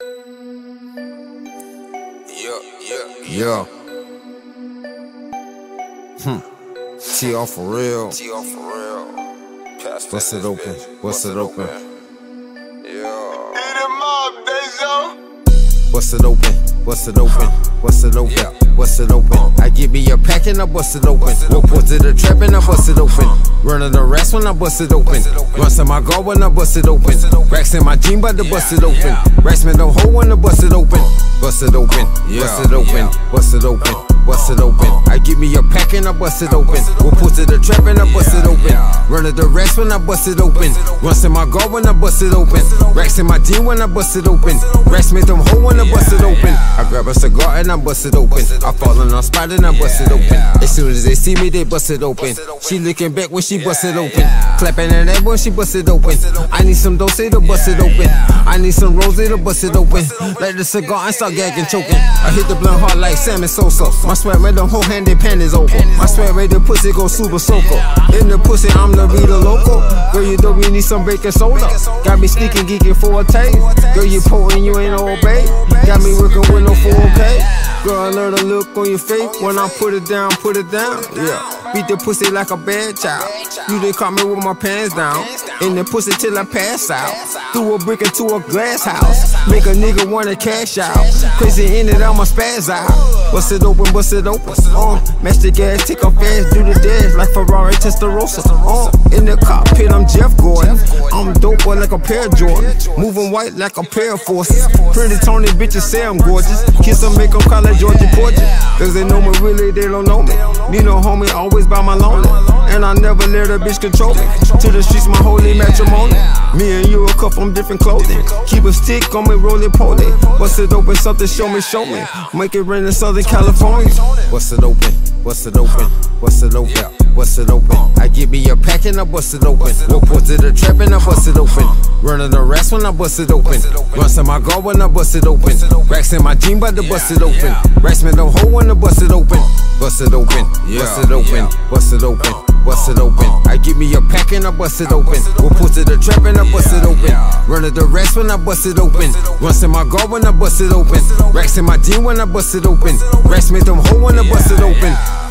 Yeah. TR for real. Bust it open. Bust it open. Bust it open. Bust it open. Bust it open. Bust it open. I give me a pack and I bust it open. We'll put to the trap and I bust it open. Running the rest when I bust it open. Runs to my guard when I bust it open. Racks in my jean but to bust it open. Racks me don't hold when I bust it open. Bust it open. Bust it open. Bust it open. Bust it open. I give me a pack and I bust it open. We'll put to the trap and I bust it open. Running the rest when I bust it open. Runs to my guard when I bust it open. Racks in my jean when I bust it open. Racks me don't hold when I bust it open. I grab a cigar and I bust it open. I fall on a spot and I bust it open. As soon as they see me, they bust it open. She looking back when she bust it open. Clapping at that when she bust it open. I need some dose to bust it open. I need some rose to bust it open. Light the cigar and start gagging, choking. I hit the blunt hard like Sammy Sosa. My sweat made them whole handed panties over. My sweat made the pussy go super soaker. In the pussy, I'm the Rita Loco. Girl, you know we need some baking soda. Got me sneaking, geeking for a taste. Girl, you potent, you ain't no babe. Got me working with no 4K. Girl, I love the look on your face when I put it down, yeah. Beat the pussy like a bad child. You done caught me with my pants down. In the pussy till I pass out. Threw a brick into a glass house. Make a nigga wanna cash out. Crazy in it, I'ma spaz out. Bust it open, bust it open. Match the gas, take off fast, do the dash like Ferrari Testarossa. In the cockpit, I'm Jeff Gordon. I'm dope boy like a pair of Jordan. Moving white like a pair of forces. Pretty Tony bitches say I'm gorgeous. Kiss them, make them call like Georgia Porgy. Cause they know me, really, they don't know me. Need no homie, always by my lonely. And I never let a bitch control me. To the streets, my holy matrimony. Me and you a cup from different clothing. Keep a stick on me, roll it, pull it. Bust it open, something, show me. Make it rain in Southern California. Bust it open, bust it open, bust it open, bust it open. I give me a pack and I bust it open. We'll put to the trap and I bust it open. Running the rest when I bust it open. Runs to my guard when I bust it open. Racks in my jean but to bust it open. Racks me don't hold when I bust it open. Bust it open, bust it open, bust it open. Bust it open. I give me a pack and I bust it open. We'll put to the trap and I bust it open. Running the rest when I bust it open. Runs in my guard when I bust it open. Racks in my jean when I bust it open. Racks make them hold when I bust it open.